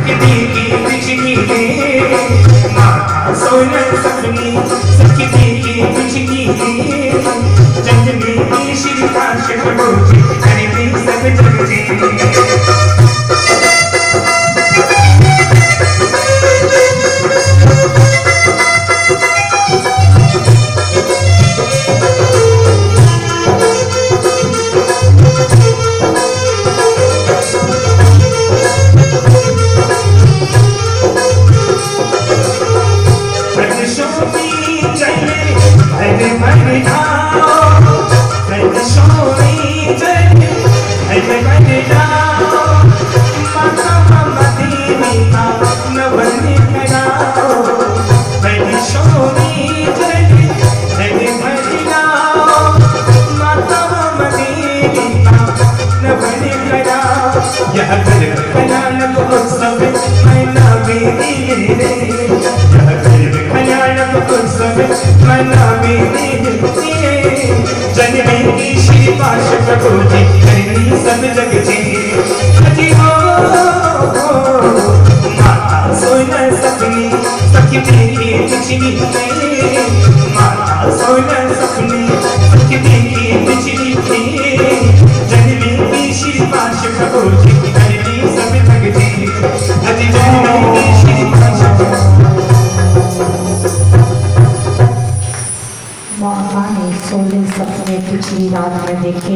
पिछली रात में देखे,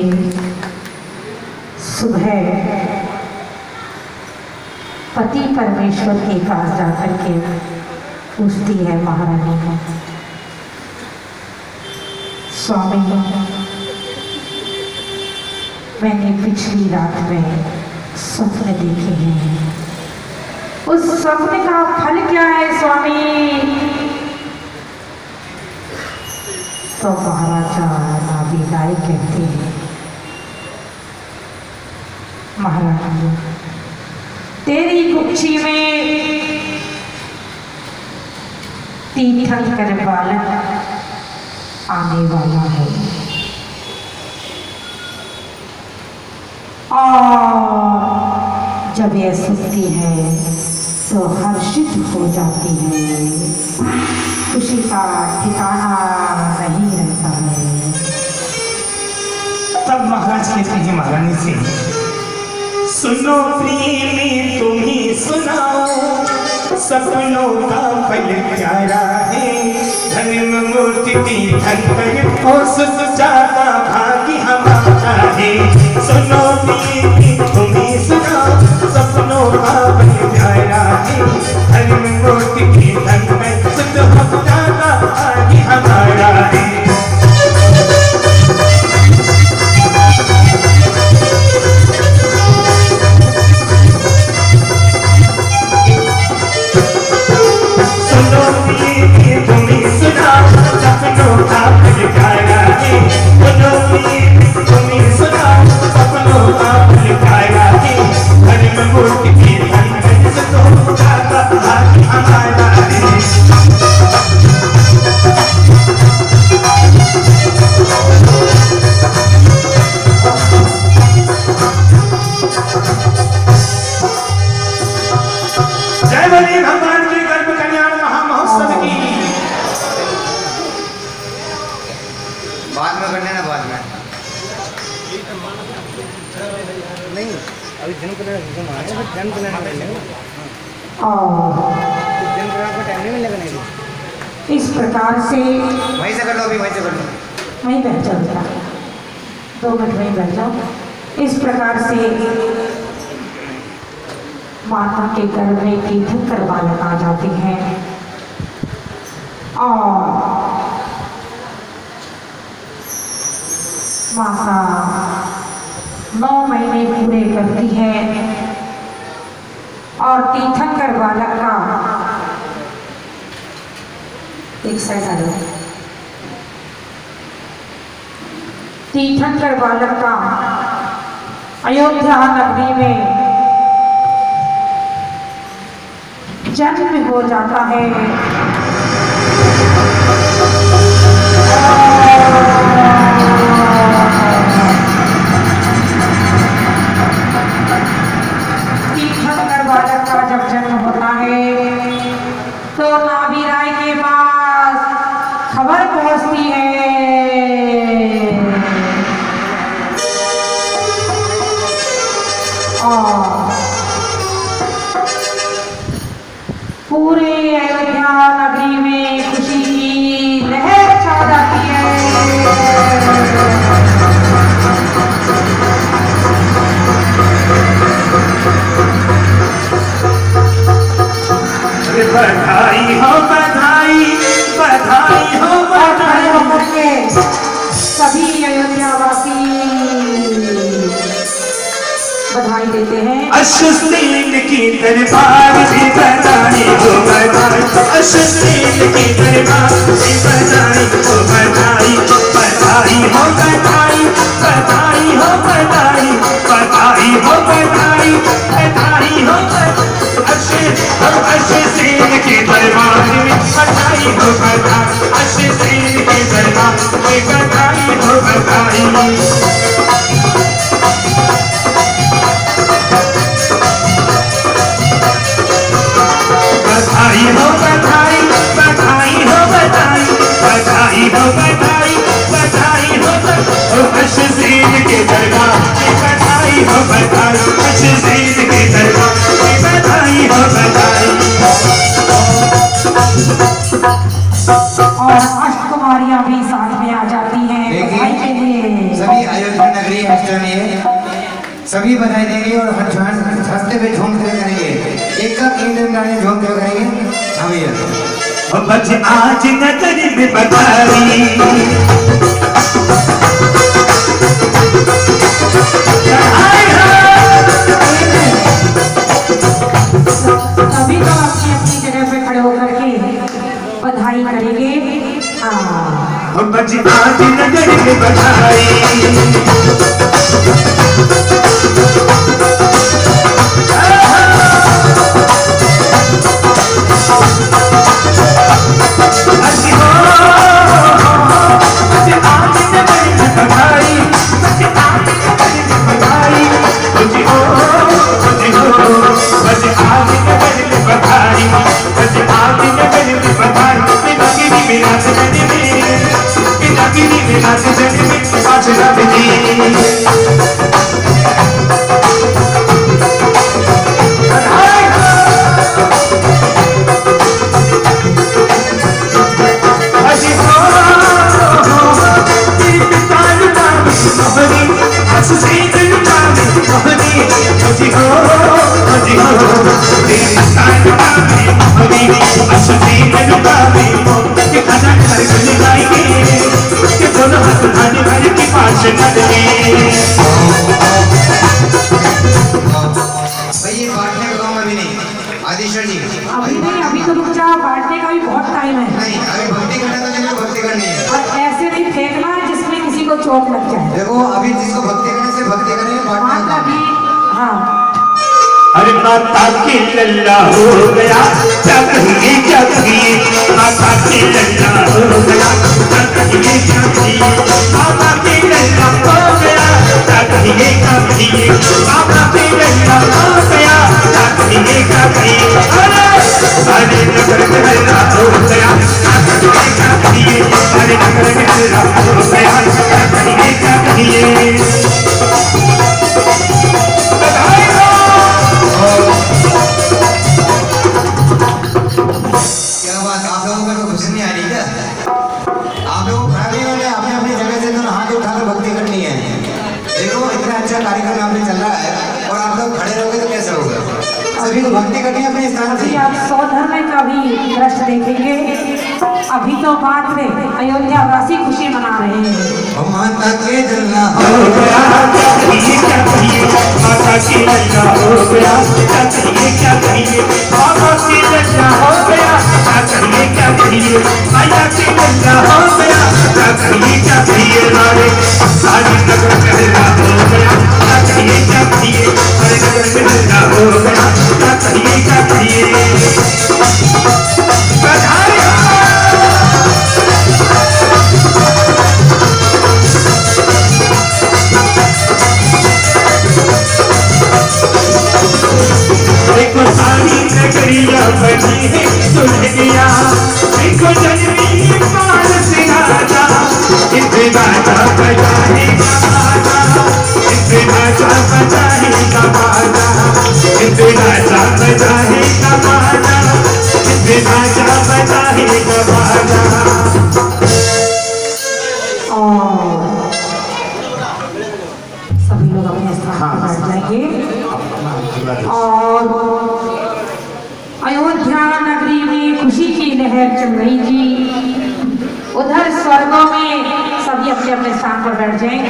सुबह पति परमेश्वर के पास जाकर के पूछती है महारानी को, स्वामी मैंने पिछली रात में स्वप्न देखे हैं, उस स्वप्न का फल क्या है स्वामी? तो महाराजा नाभीदाई कहते हैं, महारानी तेरी कुक्षी में तीर्थंकर बालक आने वाला है और जब यह सुनती है तो हर्षित हो जाती है, खुशी का ठिकाना नहीं रहता है। तब महाराज कहते हैं महारानी से, सुनो प्रेमी तुम ही सुनाओ, सपनों का फल प्यारा है, धर्म मूर्ति तीर्थंकर हो सुजाता भाग्य हमारा है। सुनो प्रेमी तुम ही सुनाओ, सपनों का फल प्यारा है, धर्म मूर्ति तीर्थंकर सुजाता भाग्य हमारा है। इस प्रकार से वहीं से कर लो, अभी वहीं से कर लो, वहीं बैठ जाओ, 2 मिनट वहीं बैठ जाओ। इस प्रकार से माता के गर्भ में तीर्थंकर बालक आ जाते हैं और माता 9 महीने पूरे करती है और तीर्थंकर बालक का एक साइड तीर्थंकर बालक का अयोध्या नगरी में जन्म हो जाता है। तीर्थंकर बालक का जब जन्म पूरे अयोध्या नगरी में खुशी की लहर छा जाती है। बधाई हो बधाई, बधाई हो बधाई करके सभी अयोध्यावासी बधाई देते हैं। अश्वसेन की दरबार भी बधाई हो बधाई, अश्वसेन की दरबार भी बधाई हो बधाई, बधाई हो बधाई, बधाई हो बधाई, बधाई हो बधाई, बधाई हो अश्वसेन के दरबार में बधाई हो बधाई, अश्वसेन के दरबार में बधाई हो बधाई। बधाई हो बधाई, बधाई हो बधाई, बधाई हो बधाई, बधाई हो अश्वसेन के दरबार में बधाई हो बधाई, अश्वसेन के दरबार में बधाई हो बधाई। और अष्टकुमारियां भी साथ में आ जाती हैं बधाई के लिए। सभी अयोध्या नगरी सभी बधाई देंगे और हंसते पे झूमते करेंगे, एक का तीन गाने झूमते करेंगे। हाँ भैया बज आज नगर में बधाई, सभी लोग अपनी अपनी जगह पे खड़े होकर के बधाई करेंगे। बज आज नगर में बधाई, अभी नहीं, अभी तो रुक जाओ, बांटने का भी बहुत टाइम है। नहीं, अभी भक्ति करना तो जिसको भक्ति करनी है, और ऐसे नहीं फेंकना जिसमें किसी को चोट लग जाए। देखो अभी जिसको भक्ति करने से भक्ति करेंगे, बांटना माता भी हाँ। अरे माता के लल्ला हो गया, क्या कहिए क्या कहिए, माता के लल्ला हो गया, क्या कहिए क्या कहिए, माता के लल्ला हो गया, क्या कहिए क्या कहिए, माता के लल्ला हो गया, क्या कहिए क्या कहिए। अरे नगर में लल्ला हो गया, क्या कहिए क्या कहिए, अरे नगर में लल्ला हो गया, क्या कहिए क्या कहिए। क्या बात, आप लोगों को खुशी नहीं आ रही क्या? आप लोग खड़े वाले अपने अपनी जगह से तो हाथ उठाकर भक्ति करनी है। देखो इतना अच्छा कार्यक्रम यहाँ पे चल रहा है और आप लोग खड़े रहोगे तो कैसे होगा? सभी को भक्ति करनी है अपने स्थान से। आप सौधर्म का भी दृश्य देखेंगे। अभी तो बात में अयोध्या वासी खुशी मना रहे हैं। माता के लल्ला हो गया, क्या कहिए क्या कहिए, माता के लल्ला हो गया, क्या कहिए क्या कहिए, माता के लल्ला हो गया, क्या कहिए क्या कहिए, माता के लल्ला हो गया, क्या कहिए क्या कहिए। नारे सारी नगर में लल्ला हो गया, क्या कहिए क्या कहिए, सारे नगर में लल्ला हो गया, क्या कहिए क्या कहिए। बधाई देखो सारी नगरिया बनी है सुलगिया, देखो जननी पाल से राजा, इसे राजा बजाएगा बाजा, इसे राजा बजाएगा बाजा, इसे राजा बजाएगा बाजा, लहर चल रही थी। उधर स्वर्गों में सभी अपने अपने स्थान पर बैठ जाएं।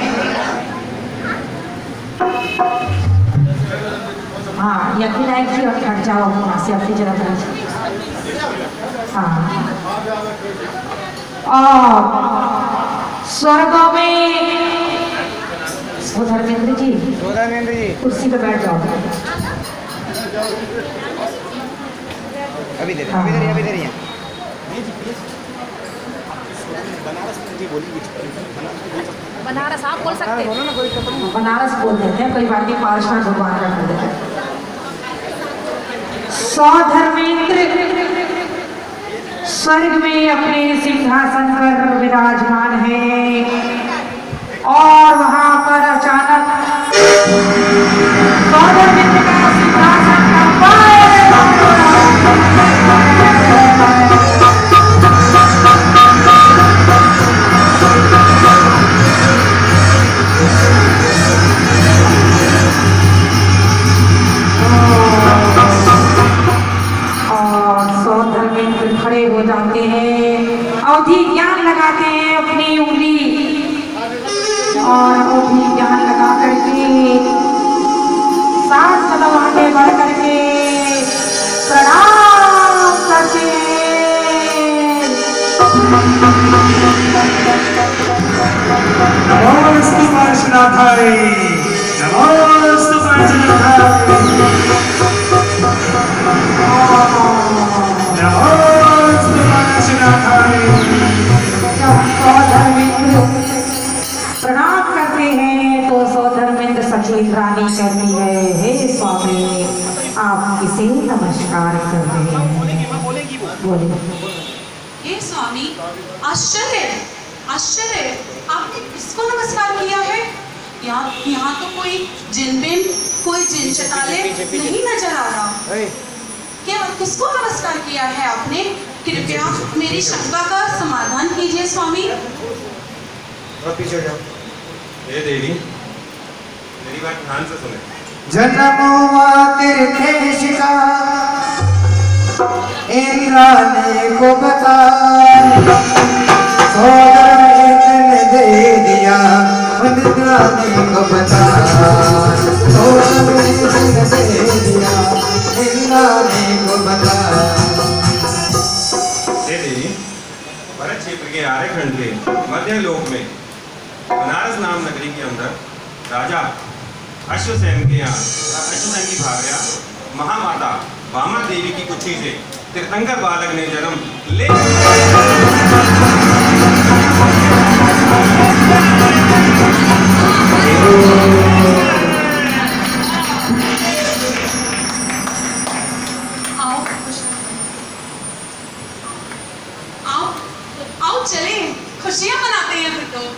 हाँ, यकीन जी और हट जाओ वहाँ से अपनी जगह पर। हाँ, और स्वर्गों में धर्मेंद्र जी कुर्सी पे बैठ जाओ। अभी दे रही है। बनारस आप बोल सकते हैं। बनारस बोल देते हैं, कोई बात नहीं, पार्षद भगवान का कर देते हैं। सौधर्मेंद्र स्वर्ग में अपने सिंहासन पर विराजमान है और वहां पर अचानक सौधर्मेंद्र का सिंहासन खड़े हो जाते हैं, अवधि ज्ञान लगाते हैं अपनी उंगली और अवधि ज्ञान लगा करके सात कदम आगे बढ़ करके प्रणाम करते हैं। नमोस्तु पार्श्वनाथाय, नमोस्तु पार्श्वनाथाय, प्रणाम करते हैं तो सौधर्मेंद्र सचुइंद्रानी कहती है, हे स्वामी आप किसे नमस्कार कर रहे हैं? बोलिए। हे स्वामी, आश्चर्य आश्चर्य, आपने किसको नमस्कार किया है? यहाँ तो कोई जिनबिन, कोई जिन चटाले नहीं नजर आ रहा। केवल किसको नमस्कार किया है आपने? कृपया मेरी शंका का समाधान कीजिए स्वामी। पीछे जाओ। हे देवी, मेरी बात ध्यान से सुने। जन्म हुआ तीर्थेश का इंद्राणी को बता, सौधर्मेंद्र ने दे दिया इंद्राणी को बता, सौधर्मेंद्र ने दे दिया इंद्राणी को बता। हे देवी, भरत क्षेत्र के आर्यखंड के मध्य लोक में बनारस नाम नगरी के अंदर राजा अश्वसेन के यहाँ अश्वसेन की भार्या महामाता वामा देवी की कुक्षी से तीर्थंकर बालक ने जन्म ले। आओ चले, खुशियां मनाते हैं फिर तो।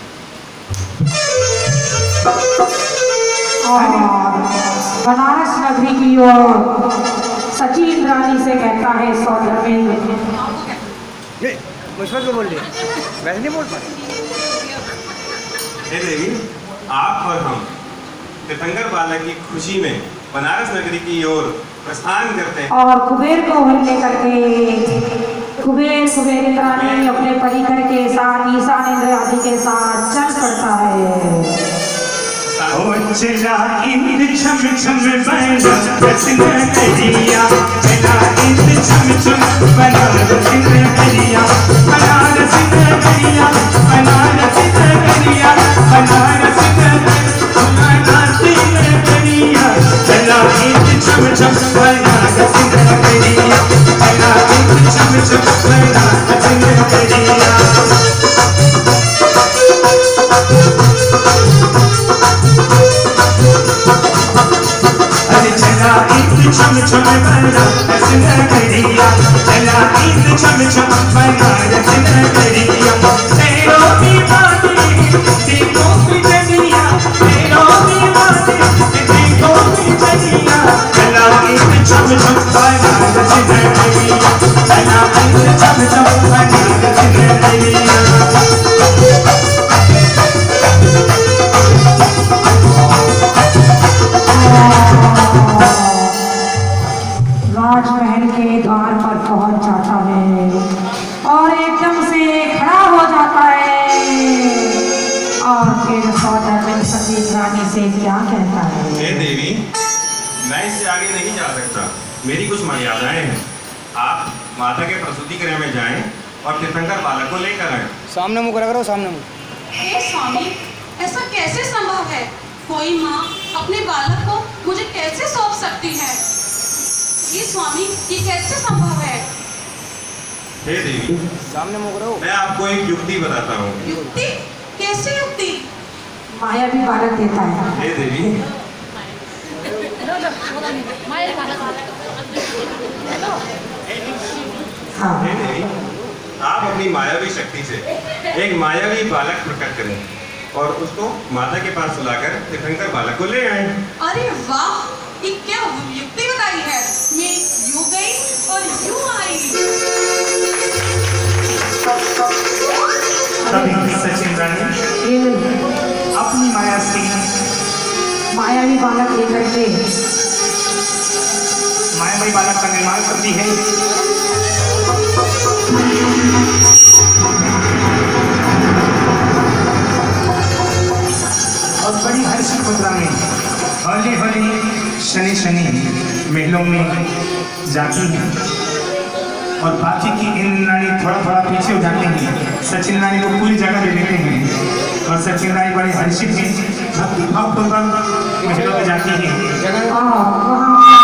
और बनारस नगरी की ओर सचिन रानी से कहता है सौधर्मेंद्र, मुझको बोल दिया, वैसे नहीं बोल पाए। हे देवी, आप और हम तीर्थंकर बालक की खुशी में बनारस नगरी की ओर प्रस्थान करते हैं। और कुबेर को लेकर के कुबेर इंद्राणी अपने परिकर के साथ ईशानेंद्र आदि के साथ चल पड़ता है। चला इंद छम छम बनारस नगरिया, चला इंद छम छम बनारस नगरिया, बनारस नगरिया, बनारस नगरिया, बनारस नगरिया, चला इंद छम छम बनारस नगरिया, चला इंद छम छम बनारस नगरिया। छम छम बनारस नगरिया, चला ईद छम छम बनारस नगरिया, तेरों की बातें देखो की जनिया, तेरों की बातें देखो की जनिया, चला ईद छम छम बनारस नगरिया, चला ईद छम छम बनारस नगरिया। राजमहल के द्वार पर पहुंच जाता है और एकदम से खड़ा हो जाता है और फिर सौदागर सती रानी से क्या कहता है? हे देवी, मैं इससे आगे नहीं जा सकता। मेरी कुछ मर्यादाएं हैं। आप माता के प्रसूति गृह में जाएं और तीर्थंकर बालक को लेकर आए। सामने मुँह करा करो, सामने मुँह। हे स्वामी, ऐसा कैसे संभव है? कोई माँ अपने बालक को मुझे कैसे सौंप सकती है? ये स्वामी, ये कैसे संभव है? हे देवी, सामने मुँह करो। मैं आपको एक युक्ति बताता हूँ। युक्ति? कैसे युक्ति? माया भी बालक देता है। हे देवी, हाँ, हे देवी, आप अपनी मायावी शक्ति से एक मायावी बालक प्रकट करें और उसको माता के पास बुलाकर तीर्थंकर बालक को ले आए। अरे वाह, ये क्या युक्ति बताई है? मैं यूं गई और यूं आई। तभी सचिन रानी ये अपनी माया से मायावी बालक लेकर के मायावी बालक का निर्माण करती है। और बड़ी हर्षित मुद्रा में हौले हौले शनि शनि महलों में जाती है और बाकी की इंद्राणी थोड़ा थोड़ा पीछे हो जाते हैं। सचिन रानी को पूरी जगह ले लेते हैं और सचिन रानी बड़े हर्षित हैं, भक्ति भावपूर्वक महलों में जाती है। वहाँ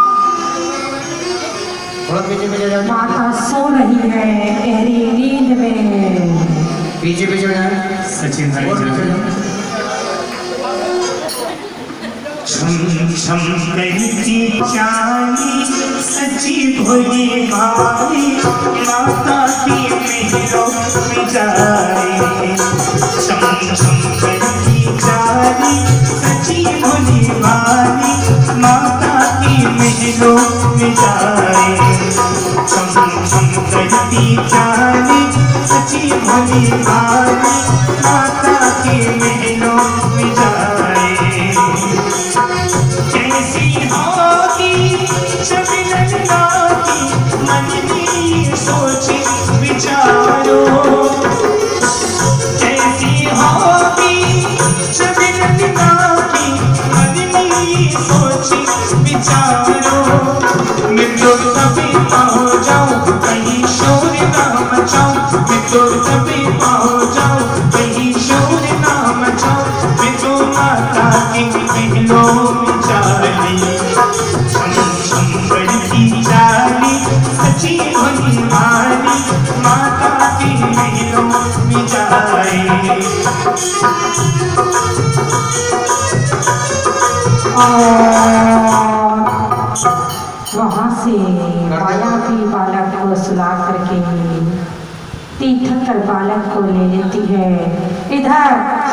थोड़ा पीछे पीछे जाओ। माता सो रही है गहरी नींद में। पीछे पीछे हो जाए। सचिन रानी छम छम करती चाली सची भोली मारी माता की मेहरों में जाए। छम छम करती चाली सची भोली मारी माता की मेहरों में जाए। छम छम करती चाली सची भोली मारी माता की मेहरों में जाए। कैसी होगी शबनम की मन में सोच विचारो। कैसी होगी शबनम की मन में सोच विचारो। मैं तो कभी पहुँच जाऊँ कहीं शोर ना मचाऊँ। मैं तो कभी पहुँच जाऊँ कहीं शोर ना मचाऊँ। मैं तो माता की महलों में जाली छम छम बढ़ती जाली सची भोली माली माता की महलों में जाए। वहाँ से मायावी बालक को सुला करके तीर्थंकर बालक को ले लेती है। इधर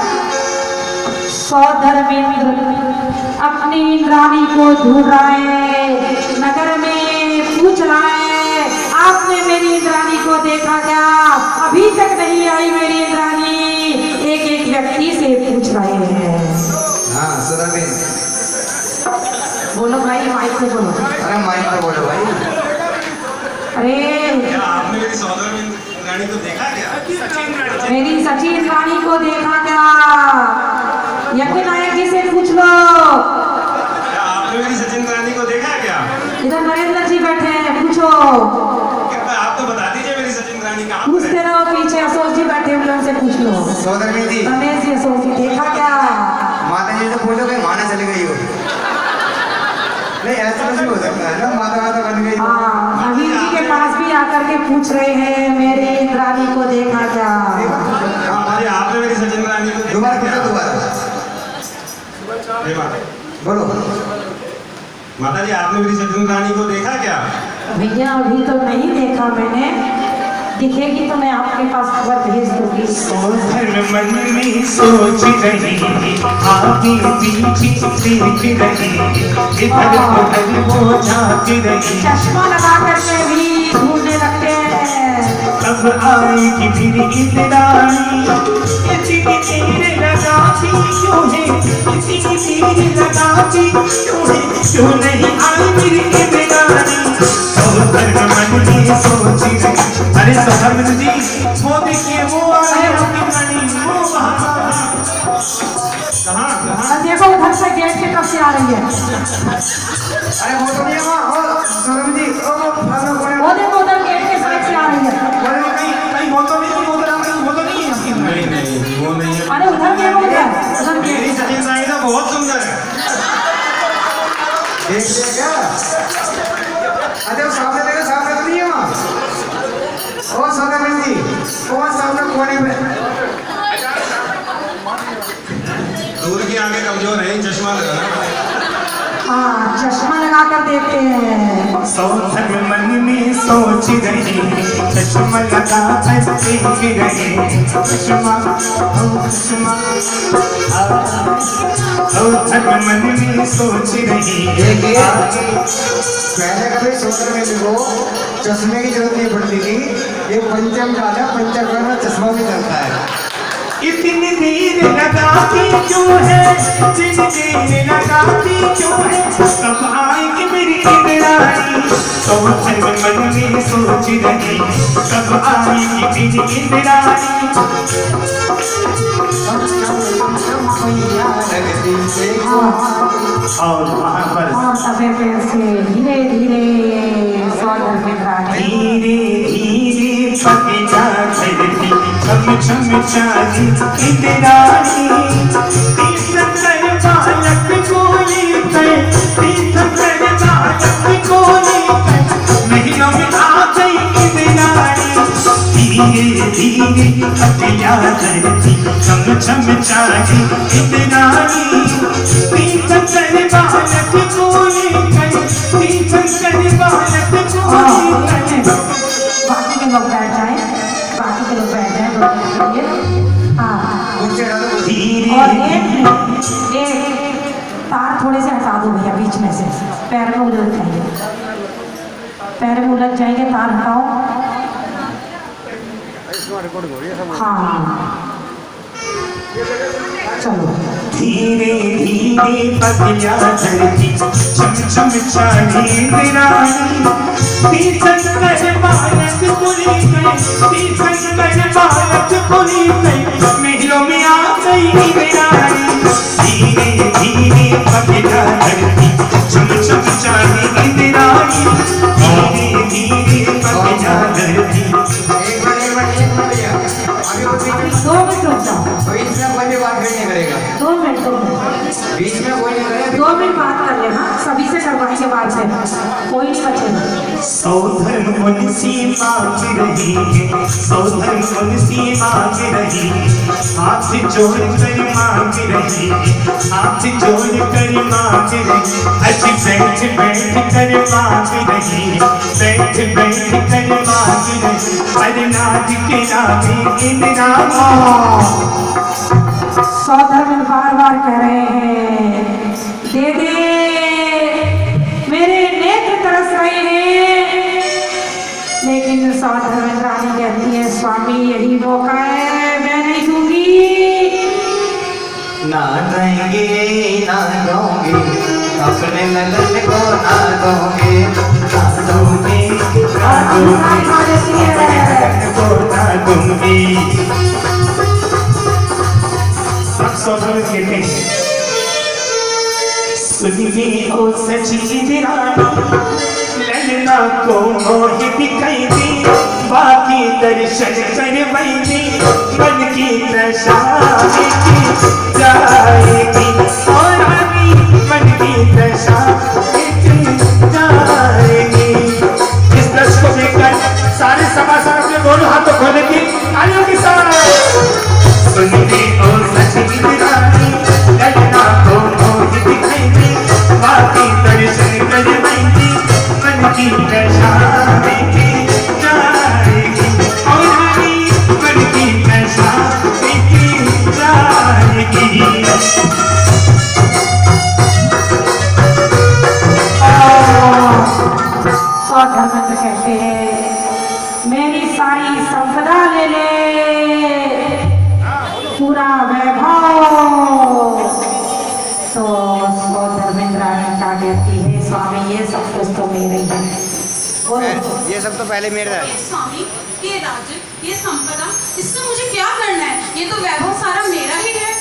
सौधर्मेंद्र अपनी इंद्राणी को ढूंढ रहा है, नगर में पूछ रहा है आपने मेरी इंद्राणी को देखा क्या? अभी तक नहीं आई मेरी इंद्राणी। एक एक व्यक्ति से पूछ रहे हैं। हाँ सुदाबेन, बोलो भाई, माइक पे बोलो। अरे माइक पे बोलो भाई। अरे क्या आपने मेरी सौदर रानी को देखा क्या? मेरी सचिन रानी को देखा क्या? यकीन आया किसे पूछ लो। क्या आपने मेरी सचिन रानी को देखा क्या? इधर नरेंद्र जी बैठे हैं, पूछो। कृपया आप तो बता दीजिए मेरी सचिन रानी कहाँ पर पूछते है? रहो, पीछे अशोक जी बैठे हुए उनसे पूछ लो। सौदरमेन जी, रमेश जी, अशोक जी देखा क्या? माता जी से पूछो कि माना चली गई हो। नहीं ऐसा कुछ भी हो सकता है ना, माता माता बन गई। हाँ, नवीन जी के पास भी आकर के पूछ रहे हैं मेरी इंद्राणी को देखा क्या? अरे आपने मेरी सचिन रानी को दोबारा देखा पूछो, क्या? दोबारा हे माता, बोलो। माता जी आपने मेरी सचिन रानी को देखा क्या? भैया अभी तो नहीं देखा मैंने, दिखेगी तो मैं आपके पास खबर भेज दूंगी। सौधर्म मन में सोच रही आगे पीछे देख रही इधर उधर वो झांक रही। चश्मा लगा करके भी ढूंढने लगते हैं। कब आएगी फिर इंद्राणी इतनी देर लगाती क्यों है? इतनी देर लगाती क्यों है? क्यों नहीं आई मेरी इंद्राणी? सौधर्म मन में सोच रही, अरे सौधर्मिंद्र जी, वो देखिए वो आ रही है आपकी रानी, वो वहाँ कहाँ कहाँ देखो उधर से गेट की तरफ से आ रही है। अरे वो तो नहीं है वहाँ, ओ सौरभ जी, ओ वो देखो उधर गेट के साइड से आ रही है। कहीं वो तो नहीं है, वो तो नहीं है आपकी रानी। नहीं वो नहीं है। अरे उधर देखो, उधर मेरी गेट। सचिन साहिदा बहुत सुंदर है। देख लिया क्या? अरे वो सामने देखो, सामने तो नहीं है वहाँ। ओ सौरभ जी, वो सामने कोने में। दूर की आंखें कमजोर है, चश्मा लगाना पड़ेगा। हाँ, चश्मा लगा कर देखते हैं। सौधर्म मन में सोच रही, चश्मा लगा कर देख रही, चश्मा सौधर्म मन में सोच रही। देखिए, पहले कभी सौरभ को चश्मे की जरूरत नहीं पड़ती थी, ये पंचम काल है, पंचकर्म में चश्मा भी चलता है। इतनी देर लगाती क्यों है, इतनी देर लगाती क्यों है, कब आएगी मेरी इंद्राणी। सौधर्म मन में सोच रही, कब आएगी मेरी इंद्राणी। और वहाँ पर और तबे पैर से धीरे धीरे धीरे धीरे पतिया धरती, छम छम चाली इंद्राणी। तीर्थंकर बालक को लेकर, तीर्थंकर बालक को लेकर, महीनों में आ गई इंद्राणी। धीरे धीरे पतिया धरती, छम छम चाली इंद्राणी। तीर्थंकर बालक को लेकर, तीर्थंकर बालक को लेकर। बाकी के लोग बैठ जाएं, बाकी के लोग बैठ जाएं रोकने के लिए। हाँ, और एक तार थोड़े से हटा दो भैया बीच में से, पैर में उलझ जाएंगे, पैर में उलझ जाएंगे, तार हटाओ। हाँ चलो। धीरे धीरे पतिया धरती, छम छम चाली इंद्राणी। तीर्थंकर बालक को लेकर, तीर्थंकर बालक को लेकर, महलों में आ गई इंद्राणी। धीरे धीरे पतिया धरती, छम छम चाली इंद्राणी। धीरे धीरे पतिया धरती। दो मिनट रुक जाओ, बीच में कोई भी बात नहीं करेगा, 2 मिनट, 2 मिनट, बीच में कोई नहीं करेगा। 2 मिनट बात कर लेना, सभी से करवाएंगे बात से, कोई नहीं बचेगा। सौधर्म मुंशी मांग रही है, सौधर्म मुंशी मांग रही, हाथ जोड़ कर मांग रही, हाथ जोड़ कर मांग रही। अच्छी बैठ बैठ कर मांग रही, बैठ बैठ कर मांग रही। अरनाथ के नामे इंद्राणी। सौधर्म बार बार कह रहे हैं, दे दे, मेरे नेत्र तरस रहे हैं। लेकिन सौधर्म रानी कहती है, स्वामी यही मौका है, मैं नहीं दूंगी। ना देंगे ना दोगे, अपने लगन को ना दोगे, ना दोगे ना दोगे, लगन को ना दूंगी। सब सौधर्म कहते हैं, सुनिए ओ सची इंद्राणी, ललना को मोह दिखाई दी, बाकी दर्शन करवाएंगे, मन की दशा की जाएगी। और अभी मन की दशा की जाएगी। इस दृश्य को देखकर सारे सभासद अपने दोनों हाथों खोलेंगे, आइए के साथ। सुनिए ओ सची इंद्राणी, ललना को मोह दिखाई दी, बाकी दर्शन करवाएंगे, मन की दशा की जाएगी। और अभी मन की दशा की जाएगी। सौधर्म कहते हैं, मेरी सारी संपदा ले ले, पूरा वैभव। तो सौधर्मेंद्राणी क्या कहती है, स्वामी ये सब कुछ तो मेरे ही है। बोलो। ये सब तो पहले मेरा है। स्वामी, ये राज्य, ये संपदा, इसमें मुझे क्या करना है? ये तो वैभव सारा मेरा ही है।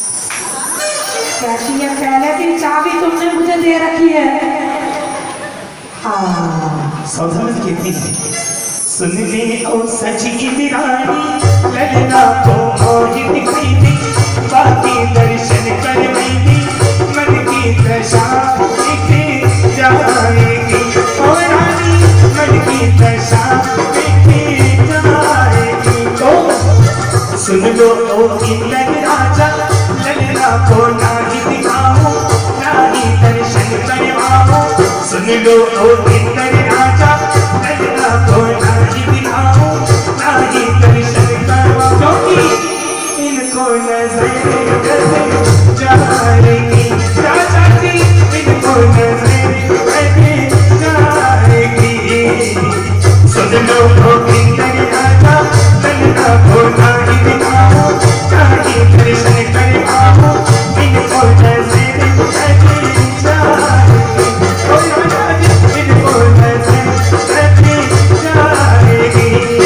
कहती है पहले की चाबी तुमने मुझे दे रखी है। हाँ सौदागर कहती है, सुन ले ओ सची रानी, ललना को मोहित दिखाई, बाकी दर्शन करवाई, मन की दशा देखे जाएगी। ओ रानी मन की दशा देखे जाएगी। ओ सुन लो ओ इंद्र राजा, ललना को नाही दिखाओ, नाही दर्शन करवाओ। सुन लो ओ इंद्र राजा, ललना को नाही दिखाओ, नाही दर्शन करवाओ। क्योंकि इनको नजर जाएगी, राजा जी इनको नजर जाएगी। सुन लो ओ इंद्र राजा, ललना को नाही दिखाओ, नाही दर्शन करवाओ। इनको नजर जाएगी, ओ राजा जी इनको नजर जाएगी।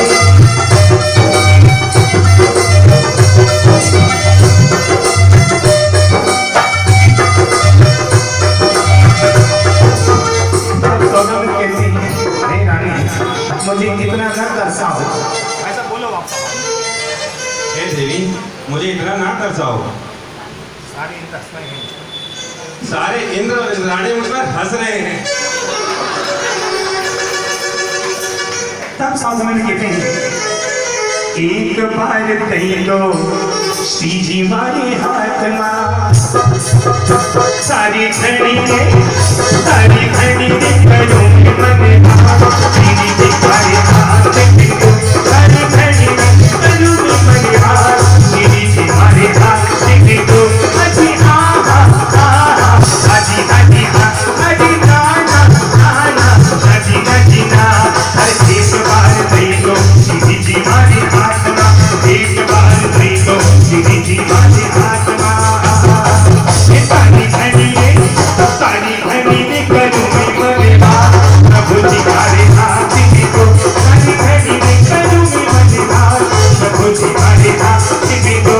सौदागर कहती है, हे रानी मुझे इतना न तरसाओ। ऐसा बोलो आप। हे देवी, मुझे इतना ना तरसाओ। सारे इंद्र और इंद्राणी मुझ पर हंस रहे हैं। तब सौदागर कहते हैं, एक बार कही लो श्री जी मारे हाथ मां, सारी घड़ी में करूंगी मन भाव। श्री जी मारे हाथ देखो, सारी घड़ी में करूंगी मन भाव। श्री जी मारे हाथ देखो, अजी हाँ हाँ हाँ, अजी अजी हाँ, अजी ना ना ना ना, अजी अजी ना। हर एक बार देखो श्री जी मारे हाथ मां, एक बार देखो श्री जी मारे हाथ मां। सारी घड़ी में करूंगी मन भाव, प्रभु जी मारे हाथ देखो, सारी घड़ी में करूंगी मन भाव, प्रभु जी मारे हाथ देखो।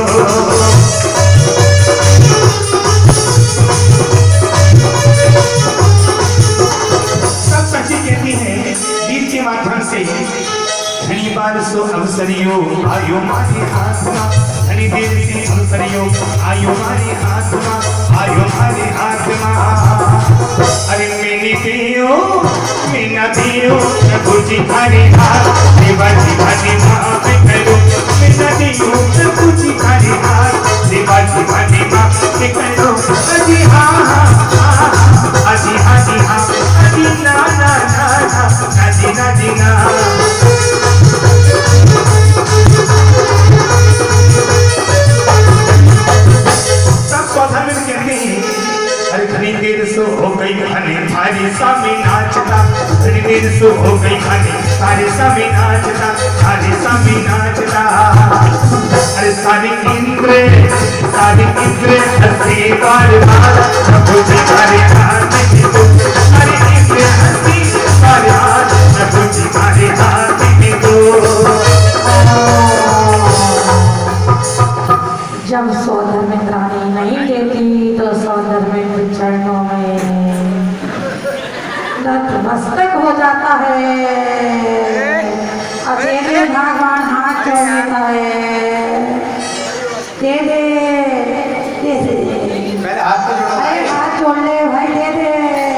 सब सच्ची कहती है, गीत के माध्यम से घनी बार सो अवसरियो आयो मारे हाथ मां, घनी देर से अवसरियो आयो मारे हाथ मां, आयो मारे हाथ मां। अरे मैंने दियो मैंने दियो प्रभु जी हरे हाथ, देवा जी हरे माफ करो। मैंने दियो प्रभु जी हरे हाथ, देवा जी हरे माफ करो। अजी हाँ हाँ हाँ, अजी अजी हाँ, अजी ना ना ना ना, अजी ना जी ना। सब सौदागर कहते हैं, अरे घनी देर सो हो गई घने थारे सामने नाचता, घनी देर सो हो गई घने थारे सामने नाचता, थारे सामने नाचता। अरे सारे इंद्र हंसी बार बार, प्रभु जी मारे हाथ देखो, सारे इंद्र हंसी बार बार, प्रभु जी मारे हाथ देखो। जब सौदागर में रानी नहीं देती तो सौदागर में चरणों में नतमस्तक हो जाता है। अकेले भगवान हाथ जोड़ लेता है, दे दे दे दे, पहले हाथ तो जोड़ो। अरे हाथ जोड़ ले भाई, दे दे।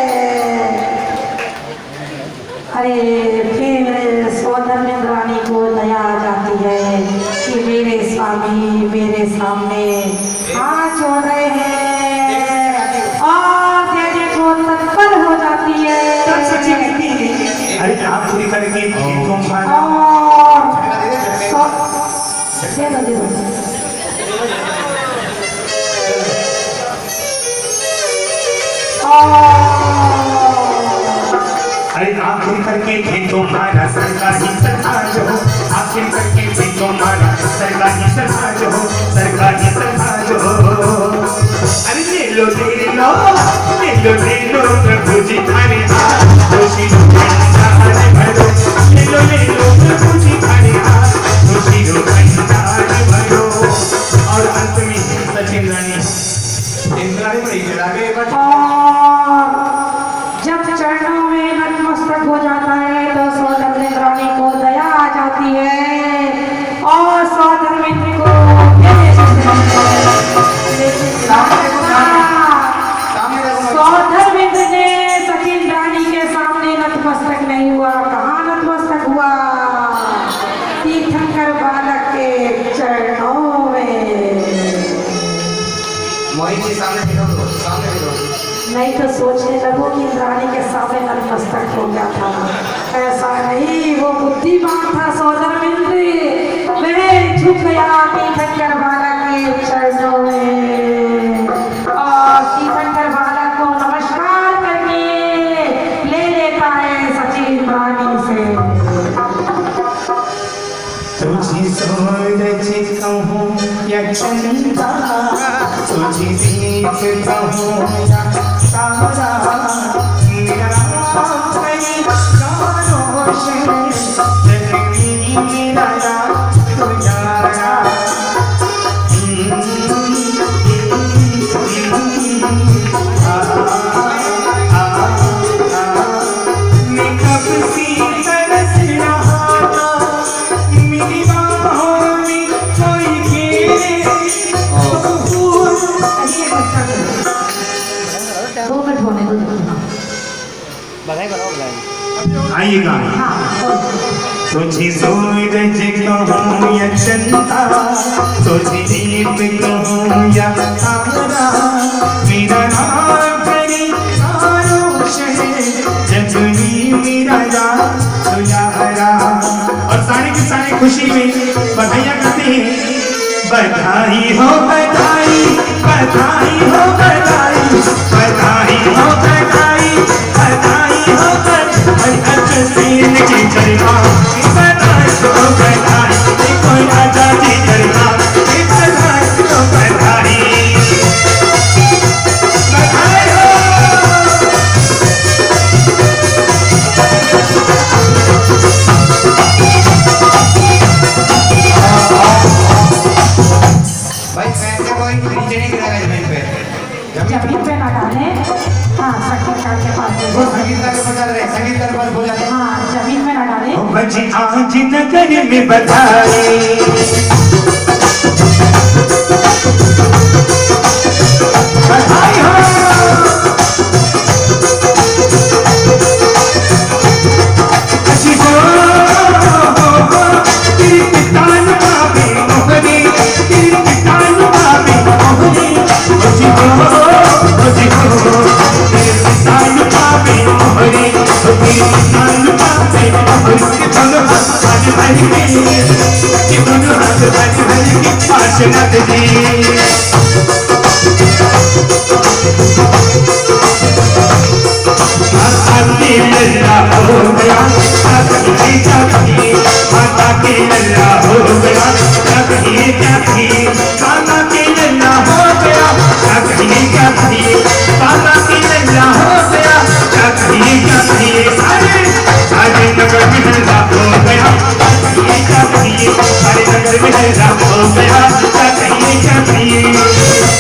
अरे फिर सौदागर में रानी को दया आ जाती है कि मेरे स्वामी मेरे सामने हाथ जोड़ रहे हैं, और देने को तत्पर हो जाती है। तब सच्ची कहती है, अरे आप पूरी करके खेतों में और दे दो दे दो। अरे आखिर करके खेतों मारा सरकारी सरकार हो, आखिर करके खेतों मारा सरकारी सरकार हो, सरकारी सरकार हो। अरे ले लो प्रभु जी थारे हाथ, खुशी भरो। सोचने लगो कि इंद्राणी के सामने नतमस्तक हो गया था। ऐसा नहीं, वो बुद्धिमान था सौदामिंद्र। वह झुक गया तीर्थंकर बालक के चरणों में और तीर्थंकर बालक को नमस्कार करके ले लेता है सची इंद्राणी से। तुझी सूरज कहूँ या चंदा, तुझी दीप कहूँ या तारा, मेरा तेरी रोशन जगनी मेरा तुझारा। मैं कब सी तरस रहा था, मेरी बाहों में कोई घेरे। 2 मिनट होने दो। आइएगा। तुझी सूरज कहूँ या चंदा, तुझी दीप कहूँ या तारा, मेरा नाम तेरी रोशन जगनी मेरा तुझारा। और सारे के सारे खुशी में बधाइयाँ गाते हैं। बधाई हो बधाई, बधाई हो बधाई, बधाई हो बधाई, बधाई हो बधाई। अच्छे सीन की चरखा बधाई हो बधाई, कोई राजा की चरखा बधाई हो बधाई, बधाई हो। भाई पैसे कोई नीचे नहीं गिरेगा जमीन पे। जमीन पे ना डाले। हाँ, संगीतकार के पास वो संगीतकार के पास चल रहे, संगीतकार के पास बोल जाते हैं। हाँ, जमीन में ना डाले। बजी आज नगर में बधाई, बधाई हो। अच्छी हो तेरी पितान बाबे मोहनी, तेरी पितान बाबे मोहनी। अच्छी हो तेरी पितान बाबे मोहनी, तेरी पितान बाबे मोहनी। दोनों हाथ भर के, दोनों हाथ भर के आशीर्वाद दी। लल्ला हो गया कभी कभी, माता के लल्ला हो गया कभी कभी, काना के लल्ला हो गया कभी कभी, काना के लल्ला हो गया कभी कभी। सारे नगर में लल्ला हो गया कभी कभी, सारे नगर में लल्ला हो गया कभी कभी।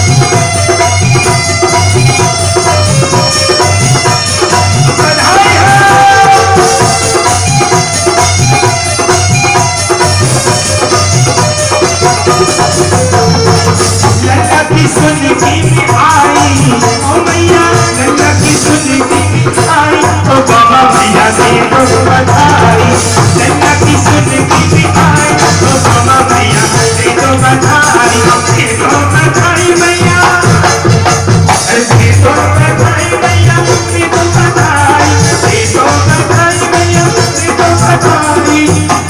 लल्ला की सुन की आई ओ मैया, लल्ला की सुन की आई ओ बाबा मैया दे दो बधाई। लल्ला की सुन की आई ओ बाबा मैया दे दो बधाई, दे दो बधाई मैया, दे दो बधाई मैया, दे दो बधाई, दे दो बधाई मैया, दे दो बधाई।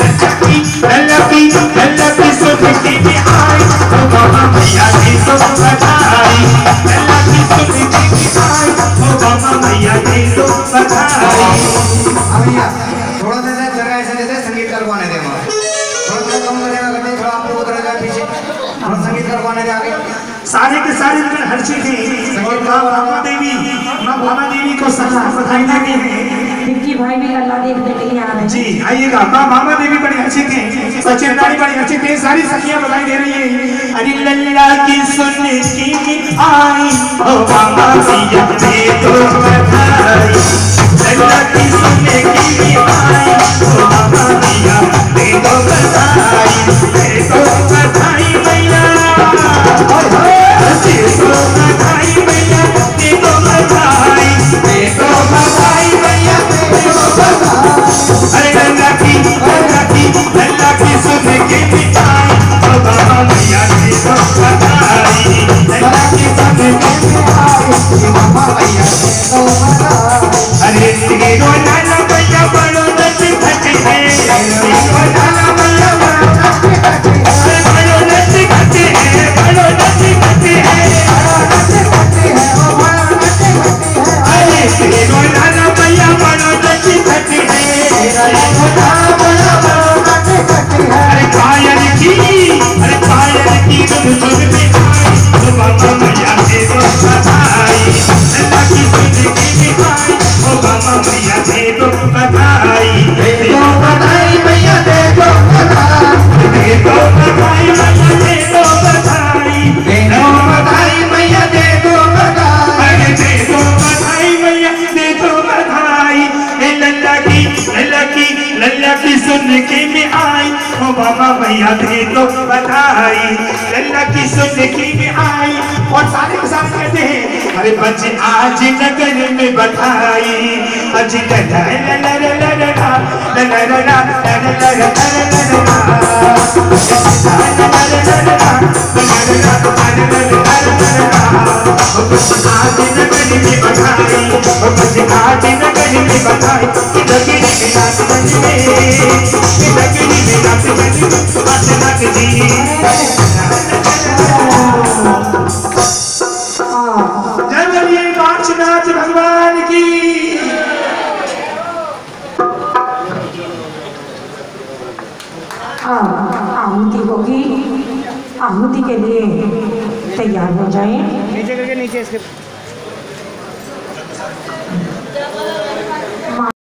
लल्ला की सुन की आई ओ बाबा मैया दे दो बधाई। लल्ला की सुन की आई ओ बाबा मैया दे दो बधाई। अब भैया थोड़ा सा जगह ऐसे देते संगीतकार को आने दे, थोड़ा कम करेगा करते, थोड़ा आप लोग उतरेगा पीछे, थोड़ा संगीतकार को आने दे आगे। सारे के सारे दिन हर्षी थे और माँ भामा देवी को बधाई देते हैं। पिंकी भाई भी लल्ला देखने के लिए आ रहे हैं। जी आइएगा। माँ भामा देवी बड़ी अच्छी थे, सचिन रानी बड़ी अच्छी थे, सारी सखियां बधाई दे रही है। अरे लल्ला की सुन की आई ओ भामा मैया दे दो बधाई। लल्ला की सुन की आई ओ भामा मैया दे दो बधाई, दे दो बधाई मैया, दे दो बधाई मैया, दे दो बधाई, दे दो बधाई मैया, दे दो बधाई। अरे लल्ला की सुन की आई ओ बाबा मैया दे दो बधाई। लल्ला की सुन की आई ओ बाबा मैया खुदा बड़ा बड़ा करती है। अरे पायल की धुन धुन में आई, ओ बाबा मैया दे दो बधाई, लल्ला की जिंदगी में आई, ओ बाबा मैया दे दो बधाई, दे दो बधाई मैया दे दो बधाई, दे दो बधाई मैया दे दो बधाई, दे दो बधाई मैया दे दो बधाई, अरे दे दो बधाई मैया दे दो बधाई। लल्ला की सुनकी में आई, ओ बाबा मैया दे दो बधाई, लल्ला की सुनकी में आई। और सारे के सारे कहते हैं अरे बच्चे आज नगर में बधाई, आज जय बोलिए कांचनाथ भगवान की। आहुति होगी, आहुति के लिए तैयार हो जाएं। नीचे करके नीचे इसके